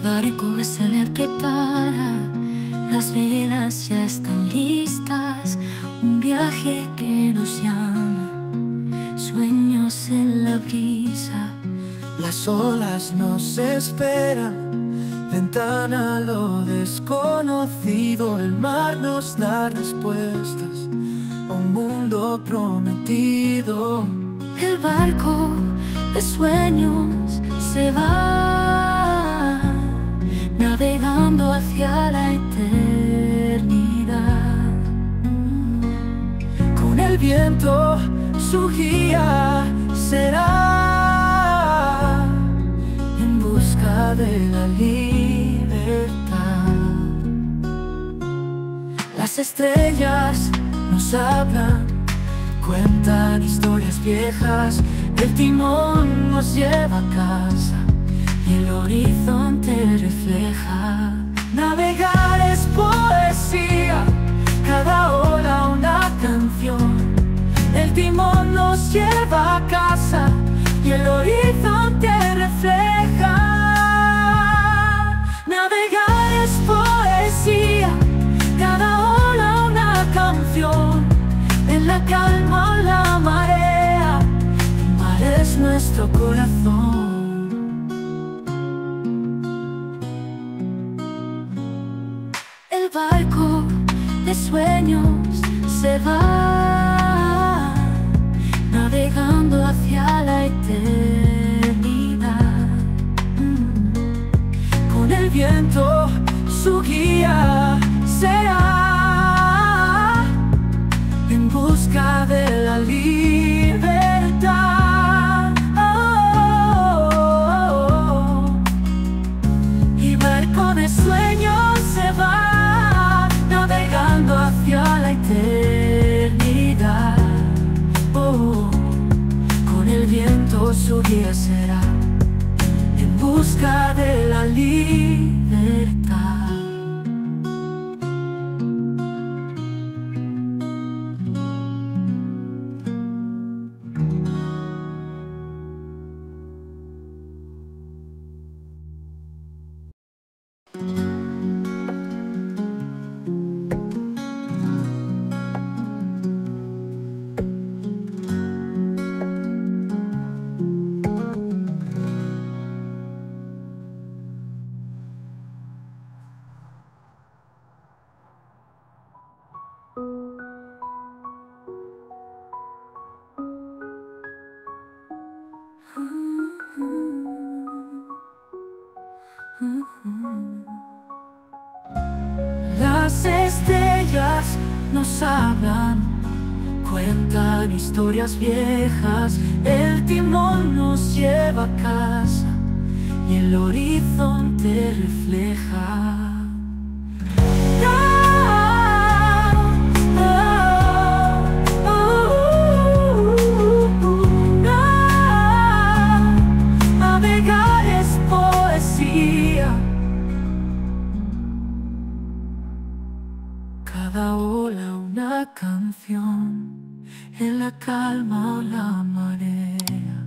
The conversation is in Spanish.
barco es el que para, las velas ya están listas, un viaje que nos llama, sueños en la brisa. Las olas nos esperan, ventana a lo desconocido. El mar nos da respuestas a un mundo prometido. El barco de sueños se va, navegando hacia la eternidad. Con el viento su guía será, en busca de la libertad. Las estrellas nos hablan, cuentan historias viejas. El timón nos lleva a casa y el horizonte refleja. Navegar es poesía, cada ola una canción. El timón nos lleva a casa y el horizonte refleja. Navegar es poesía, cada ola una canción. En la calma o la marea, el mar es nuestro corazón. El barco de sueños se va, navegando hacia la eternidad. Con el viento su guía será, en busca de la libertad. Y barco de sueños se va, navegando hacia la eternidad. Con el viento su guía será, en busca de la libertad. Las estrellas nos hablan, cuentan historias viejas. El timón nos lleva a casa y el horizonte refleja. Navegar es poesía, cada ola una canción. En la calma o la marea,